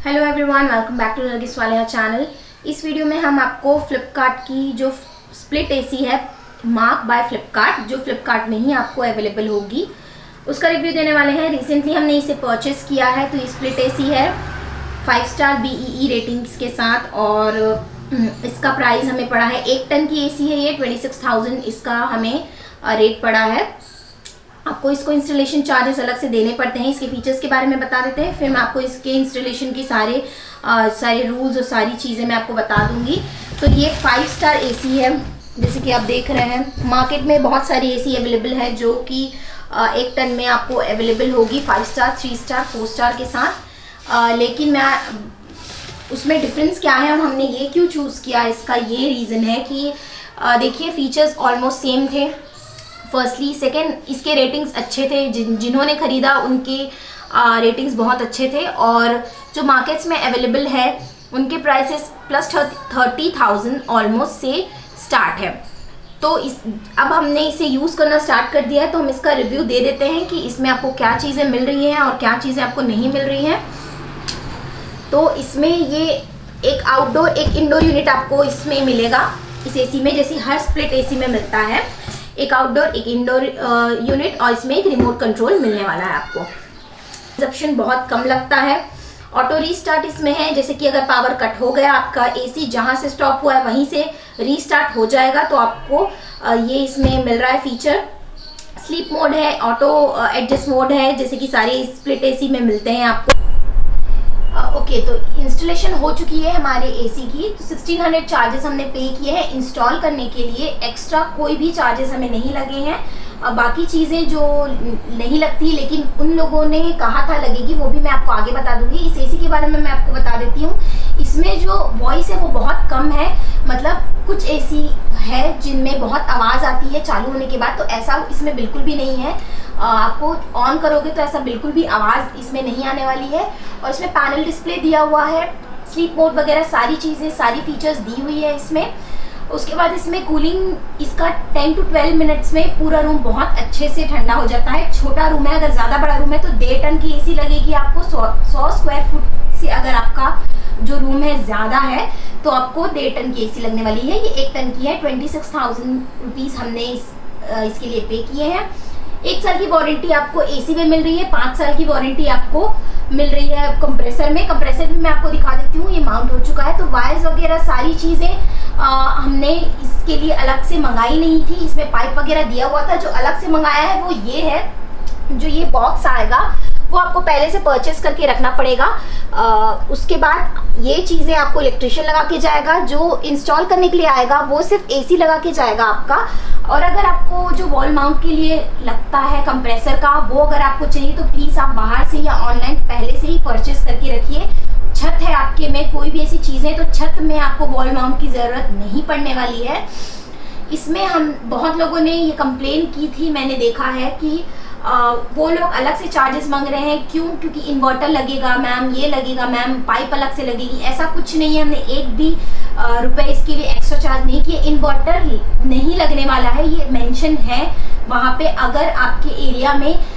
Hello everyone, welcome back to Nargis Walia channel. इस वीडियो में हम आपको फ्लिपकार्ट की जो स्प्लिट एसी है मार्क बाय फ्लिपकार्ट, जो फ्लिपकार्ट में ही आपको अवेलेबल होगी, उसका रिव्यू देने वाले हैं। रिसेंटली हमने इसे परचेस किया है। तो ये स्प्लिट एसी है 5 स्टार BEE रेटिंग्स के साथ और इसका प्राइस हमें पड़ा है। 1 टन की एसी है ये, 26,000 इसका हमें रेट पड़ा है। आपको इसको इंस्टॉलेशन चार्जेस अलग से देने पड़ते हैं। इसके फीचर्स के बारे में बता देते हैं, फिर मैं आपको इसके इंस्टॉलेशन की सारे रूल्स और सारी चीज़ें मैं आपको बता दूंगी। तो ये 5 स्टार एसी है, जैसे कि आप देख रहे हैं। मार्केट में बहुत सारी एसी अवेलेबल है जो कि 1 टन में आपको अवेलेबल होगी 5 स्टार, 3 स्टार, 4 स्टार के साथ। लेकिन मैं उसमें डिफरेंस क्या है और हमने ये क्यों चूज़ किया, इसका ये रीज़न है कि देखिए फीचर्स ऑलमोस्ट सेम थे फर्स्टली। सेकेंड, इसके रेटिंग्स अच्छे थे। जिन्होंने ख़रीदा उनके रेटिंग्स बहुत अच्छे थे और जो मार्केट्स में अवेलेबल है उनके प्राइसेस प्लस 30,000 ऑलमोस्ट से स्टार्ट है। तो अब हमने इसे यूज़ करना स्टार्ट कर दिया है, तो हम इसका रिव्यू दे देते हैं कि इसमें आपको क्या चीज़ें मिल रही हैं और क्या चीज़ें आपको नहीं मिल रही हैं। तो इसमें ये एक आउटडोर एक इंडोर यूनिट आपको इसमें मिलेगा इस एसी में, जैसे हर स्प्लिट एसी में मिलता है। एक आउटडोर एक इंडोर यूनिट और इसमें एक रिमोट कंट्रोल मिलने वाला है आपको। कंजप्शन बहुत कम लगता है। ऑटो रीस्टार्ट इसमें है, जैसे कि अगर पावर कट हो गया, आपका एसी जहां से स्टॉप हुआ है वहीं से रीस्टार्ट हो जाएगा, तो आपको ये इसमें मिल रहा है फीचर। स्लीप मोड है, ऑटो एडजस्ट मोड है, जैसे कि सारे स्प्लिट एसी में मिलते हैं आपको। ओके, तो इंस्टॉलेशन हो चुकी है हमारे एसी की। तो 1600 चार्जेस हमने पे किए हैं इंस्टॉल करने के लिए। एक्स्ट्रा कोई भी चार्जेस हमें नहीं लगे हैं। बाकी चीज़ें जो नहीं लगती लेकिन उन लोगों ने कहा था लगेगी, वो भी मैं आपको आगे बता दूंगी। इस एसी के बारे में मैं आपको बता देती हूँ। इसमें जो वॉइस है वो बहुत कम है। मतलब कुछ एसी है जिनमें बहुत आवाज़ आती है चालू होने के बाद, तो ऐसा इसमें बिल्कुल भी नहीं है। आपको ऑन करोगे तो ऐसा बिल्कुल भी आवाज़ इसमें नहीं आने वाली है। और इसमें पैनल डिस्प्ले दिया हुआ है, स्लीप मोड वगैरह सारी चीज़ें, सारी फीचर्स दी हुई है इसमें। उसके बाद इसमें कूलिंग इसका 10 to 12 मिनट्स में पूरा रूम बहुत अच्छे से ठंडा हो जाता है। छोटा रूम है, अगर ज़्यादा बड़ा रूम है तो 1.5 टन की एसी लगेगी आपको। 100 स्क्वायर फुट से अगर आपका जो रूम है ज़्यादा है तो आपको 1.5 टन की एसी लगने वाली है। ये 1 टन की है। 26,000 रुपीज़ हमने इसके लिए पे किए हैं। 1 साल की वारंटी आपको एसी में मिल रही है, 5 साल की वारंटी आपको मिल रही है कंप्रेसर में। कंप्रेसर भी मैं आपको दिखा देती हूँ, ये माउंट हो चुका है। तो वायर्स वगैरह सारी चीज़ें हमने इसके लिए अलग से मंगाई नहीं थी। इसमें पाइप वगैरह दिया हुआ था। जो अलग से मंगाया है वो ये है, जो ये बॉक्स आएगा वो आपको पहले से परचेस करके रखना पड़ेगा। उसके बाद ये चीज़ें आपको इलेक्ट्रिशियन लगा के जाएगा। जो इंस्टॉल करने के लिए आएगा वो सिर्फ एसी लगा के जाएगा आपका। और अगर आपको जो वॉल माउंट के लिए लगता है कंप्रेसर का, वो अगर आपको चाहिए तो प्लीज़ आप बाहर से या ऑनलाइन पहले से ही परचेस करके रखिए। छत है आपके में, कोई भी ऐसी चीज़ें, तो छत में आपको वॉल माउंट की ज़रूरत नहीं पड़ने वाली है। इसमें हम बहुत लोगों ने ये कंप्लेन की थी, मैंने देखा है कि वो लोग अलग से चार्जेस मांग रहे हैं। क्यों? क्योंकि इन्वर्टर लगेगा मैम, ये लगेगा मैम, पाइप अलग से लगेगी। ऐसा कुछ नहीं है। हमने एक भी रुपए इसके लिए एक्स्ट्रा चार्ज नहीं किए। इन्वर्टर नहीं लगने वाला है, ये मेंशन है वहाँ पे। अगर आपके एरिया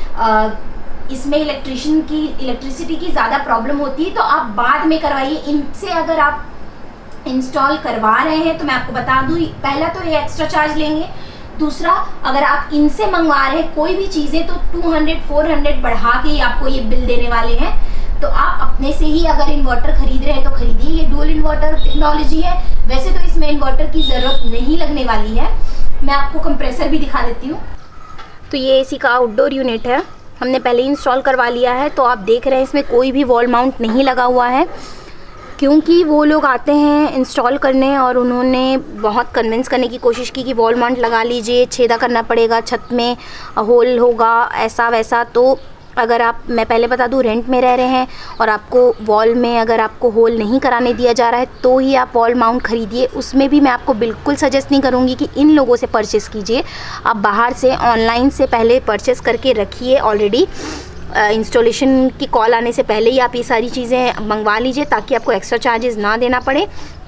में इसमें इलेक्ट्रिसिटी की ज़्यादा प्रॉब्लम होती है तो आप बाद में करवाइए। इनसे अगर आप इंस्टॉल करवा रहे हैं तो मैं आपको बता दूँ, पहला तो ये एक्स्ट्रा चार्ज लेंगे। दूसरा, अगर आप इनसे मंगवा रहे हैं कोई भी चीज़ें तो 200-400 बढ़ा के आपको ये बिल देने वाले हैं। तो आप अपने से ही अगर इन्वर्टर खरीद रहे हैं तो खरीदिए। ये डुअल इन्वर्टर टेक्नोलॉजी है। वैसे तो इसमें इन्वर्टर की ज़रूरत नहीं लगने वाली है। मैं आपको कंप्रेसर भी दिखा देती हूँ। तो ये एसी का आउटडोर यूनिट है, हमने पहले ही इंस्टॉल करवा लिया है। तो आप देख रहे हैं इसमें कोई भी वॉल माउंट नहीं लगा हुआ है, क्योंकि वो लोग आते हैं इंस्टॉल करने और उन्होंने बहुत कन्विंस करने की कोशिश की कि वॉल माउंट लगा लीजिए, छेदा करना पड़ेगा, छत में होल होगा, ऐसा वैसा। तो अगर मैं पहले बता दूं, रेंट में रह रहे हैं और आपको वॉल में अगर आपको होल नहीं कराने दिया जा रहा है तो ही आप वॉल माउंट खरीदिए। उसमें भी मैं आपको बिल्कुल सजेस्ट नहीं करूँगी कि इन लोगों से परचेस कीजिए। आप बाहर से ऑनलाइन से पहले परचेस करके रखिए। ऑलरेडी इंस्टॉलेशन की कॉल आने से पहले ही आप ये सारी चीज़ें मंगवा लीजिए ताकि आपको एक्स्ट्रा चार्जेस ना देना पड़े।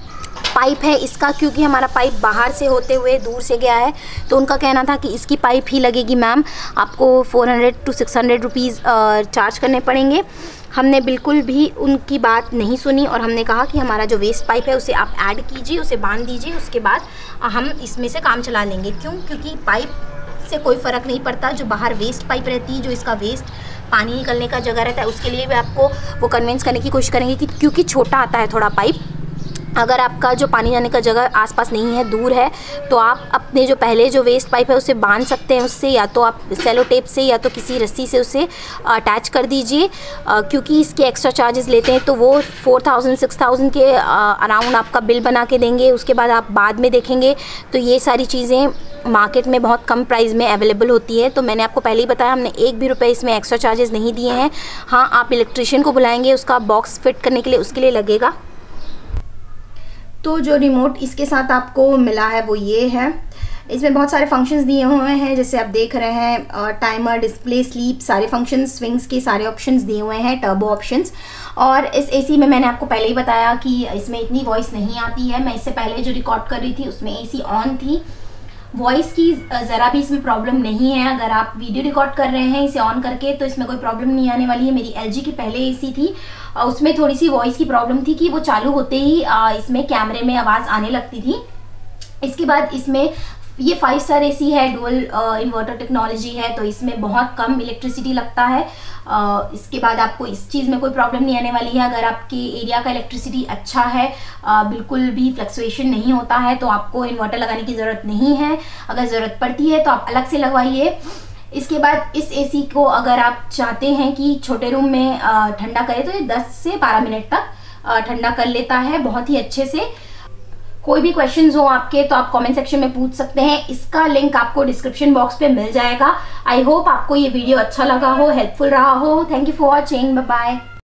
पाइप है इसका, क्योंकि हमारा पाइप बाहर से होते हुए दूर से गया है, तो उनका कहना था कि इसकी पाइप ही लगेगी मैम, आपको 400 to 600 रुपीज़ चार्ज करने पड़ेंगे। हमने बिल्कुल भी उनकी बात नहीं सुनी और हमने कहा कि हमारा जो वेस्ट पाइप है उसे आप ऐड कीजिए, उसे बांध दीजिए, उसके बाद हम इसमें से काम चला लेंगे। क्यों? क्योंकि पाइप से कोई फ़र्क नहीं पड़ता, जो बाहर वेस्ट पाइप रहती है, जो इसका वेस्ट पानी निकलने का जगह रहता है, उसके लिए भी आपको वो कन्विंस करने की कोशिश करेंगे कि क्योंकि छोटा आता है थोड़ा पाइप, अगर आपका जो पानी जाने का जगह आसपास नहीं है, दूर है, तो आप अपने जो पहले जो वेस्ट पाइप है उसे बांध सकते हैं उससे, या तो आप सेलो टेप से या तो किसी रस्सी से उसे अटैच कर दीजिए। क्योंकि इसके एक्स्ट्रा चार्जेस लेते हैं, तो वो 4000-6000 के अराउंड आपका बिल बना के देंगे। उसके बाद आप बाद में देखेंगे तो ये सारी चीज़ें मार्केट में बहुत कम प्राइस में अवेलेबल होती है। तो मैंने आपको पहले ही बताया, हमने 1 भी रुपये इसमें एक्स्ट्रा चार्जेस नहीं दिए हैं। हाँ, आप इलेक्ट्रिशियन को बुलाएंगे उसका बॉक्स फिट करने के लिए, उसके लिए लगेगा। तो जो रिमोट इसके साथ आपको मिला है वो ये है। इसमें बहुत सारे फंक्शंस दिए हुए हैं, जैसे आप देख रहे हैं टाइमर, डिस्प्ले, स्लीप, सारे फंक्शंस, स्विंग्स के सारे ऑप्शंस दिए हुए हैं, टर्बो ऑप्शंस। और इस एसी में मैंने आपको पहले ही बताया कि इसमें इतनी वॉइस नहीं आती है। मैं इससे पहले जो रिकॉर्ड कर रही थी उसमें एसी ऑन थी, वॉइस की ज़रा भी इसमें प्रॉब्लम नहीं है। अगर आप वीडियो रिकॉर्ड कर रहे हैं इसे ऑन करके तो इसमें कोई प्रॉब्लम नहीं आने वाली है। मेरी LG की पहले एसी थी, उसमें थोड़ी सी वॉइस की प्रॉब्लम थी कि वो चालू होते ही इसमें कैमरे में आवाज़ आने लगती थी। इसके बाद इसमें ये 5 स्टार एसी है, डुअल इन्वर्टर टेक्नोलॉजी है, तो इसमें बहुत कम इलेक्ट्रिसिटी लगता है। इसके बाद आपको इस चीज़ में कोई प्रॉब्लम नहीं आने वाली है। अगर आपके एरिया का इलेक्ट्रिसिटी अच्छा है, बिल्कुल भी फ्लक्चुएशन नहीं होता है, तो आपको इन्वर्टर लगाने की ज़रूरत नहीं है। अगर ज़रूरत पड़ती है तो आप अलग से लगवाइए। इसके बाद इस एसी को अगर आप चाहते हैं कि छोटे रूम में ठंडा करे तो ये 10 से 12 मिनट तक ठंडा कर लेता है बहुत ही अच्छे से। कोई भी क्वेश्चंस हो आपके तो आप कमेंट सेक्शन में पूछ सकते हैं। इसका लिंक आपको डिस्क्रिप्शन बॉक्स पे मिल जाएगा। आई होप आपको ये वीडियो अच्छा लगा हो, हेल्पफुल रहा हो। Thank you for watching, bye bye.